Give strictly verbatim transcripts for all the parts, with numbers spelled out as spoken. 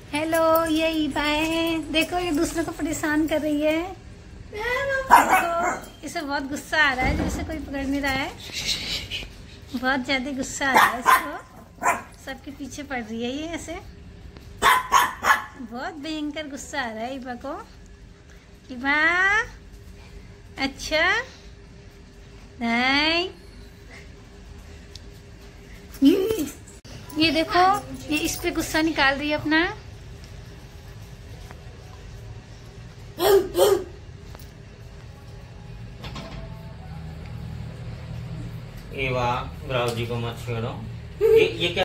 Hello, ये ईबा है। देखो ये दूसरों को परेशान कर रही है। देखो इसे बहुत गुस्सा आ रहा है, जैसे कोई पकड़ नहीं रहा है। बहुत ज्यादा गुस्सा आ रहा है इसको, सबके पीछे पड़ रही है ये ऐसे। बहुत भयंकर गुस्सा आ रहा है ईबा को। ईबा अच्छा नहीं, ये, ये देखो ये इस पे गुस्सा निकाल रही है अपना। एवा ब्राउ जी को मत छेड़ो। ये ये क्या?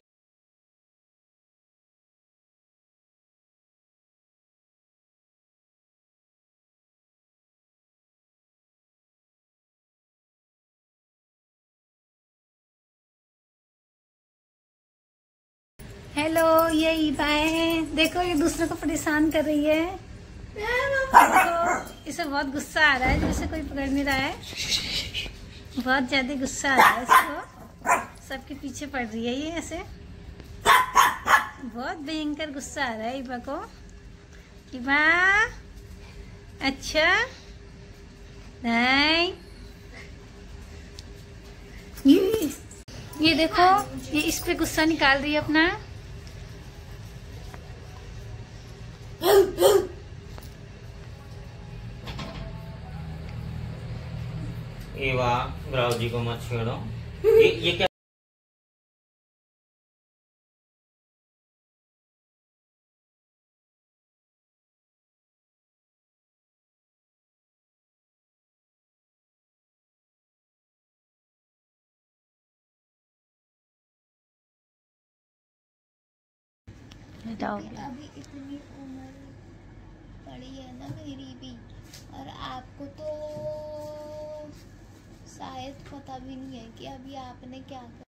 हेलो, ये ईबा है। देखो ये दूसरों को परेशान कर रही है। देखो इसे बहुत गुस्सा आ रहा है, जैसे कोई पकड़ नहीं रहा है। बहुत ज्यादा गुस्सा आ रहा है इसको, सबके पीछे पड़ रही है ये ऐसे। बहुत भयंकर गुस्सा आ रहा है ईबा को। ईबा अच्छा नहीं, ये, ये देखो ये इस पे गुस्सा निकाल रही है अपना। एवा ब्राउ जी को मत छेड़ो। ये ये क्या? अभी इतनी उम्र पड़ी है ना मेरी भी, और आपको तो शायद पता भी नहीं है कि अभी आपने क्या कर